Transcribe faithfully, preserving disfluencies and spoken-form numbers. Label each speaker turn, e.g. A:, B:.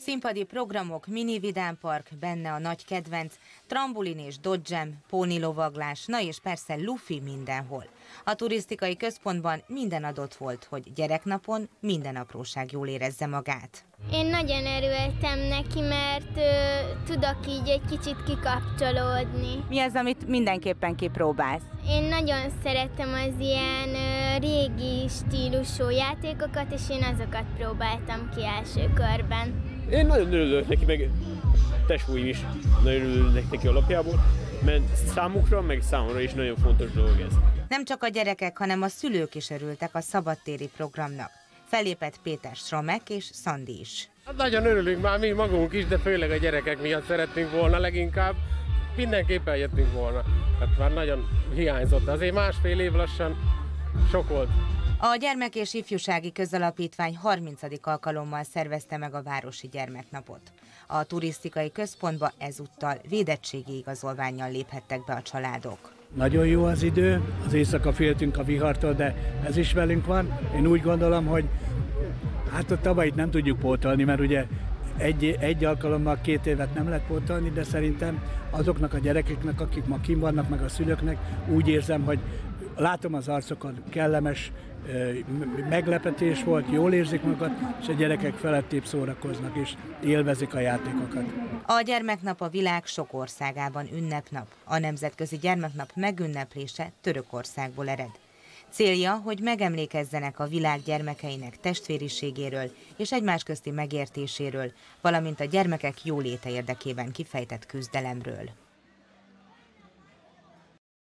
A: Színpadi programok, mini vidámpark, benne a nagy kedvenc, trambulin és dodgem, pónilovaglás, na és persze lufi mindenhol. A turisztikai központban minden adott volt, hogy gyereknapon minden apróság jól érezze magát.
B: Én nagyon örültem neki, mert ö, tudok így egy kicsit kikapcsolódni.
C: Mi az, amit mindenképpen kipróbálsz?
B: Én nagyon szeretem az ilyen ö, régi stílusú játékokat, és én azokat próbáltam ki első körben.
D: Én nagyon örülök neki, meg testvúim is nagyon örülnek neki alapjából, mert számukra, meg számomra is nagyon fontos dolog ez.
A: Nem csak a gyerekek, hanem a szülők is örültek a szabadtéri programnak. Fellépett Péter Stromek és Szandi is.
E: Hát nagyon örülünk már mi magunk is, de főleg a gyerekek miatt szerettünk volna leginkább. Mindenképpen jöttünk volna. Hát már nagyon hiányzott, azért másfél év lassan sok volt.
A: A Gyermek és Ifjúsági Közalapítvány harmincadik alkalommal szervezte meg a Városi Gyermeknapot. A turisztikai központba ezúttal védettségi igazolvánnyal léphettek be a családok.
F: Nagyon jó az idő, az éjszaka féltünk a vihartól, de ez is velünk van. Én úgy gondolom, hogy hát a tavalyit nem tudjuk pótolni, mert ugye egy, egy alkalommal két évet nem lehet pótolni, de szerintem azoknak a gyerekeknek, akik ma kim vannak, meg a szülőknek, úgy érzem, hogy látom az arcokon, kellemes meglepetés volt, jól érzik magukat, és a gyerekek felettébb szórakoznak és élvezik a játékokat.
A: A gyermeknap a világ sok országában ünnepnap. A Nemzetközi Gyermeknap megünneplése Törökországból ered. Célja, hogy megemlékezzenek a világ gyermekeinek testvériségéről és egymás közti megértéséről, valamint a gyermekek jóléte érdekében kifejtett küzdelemről.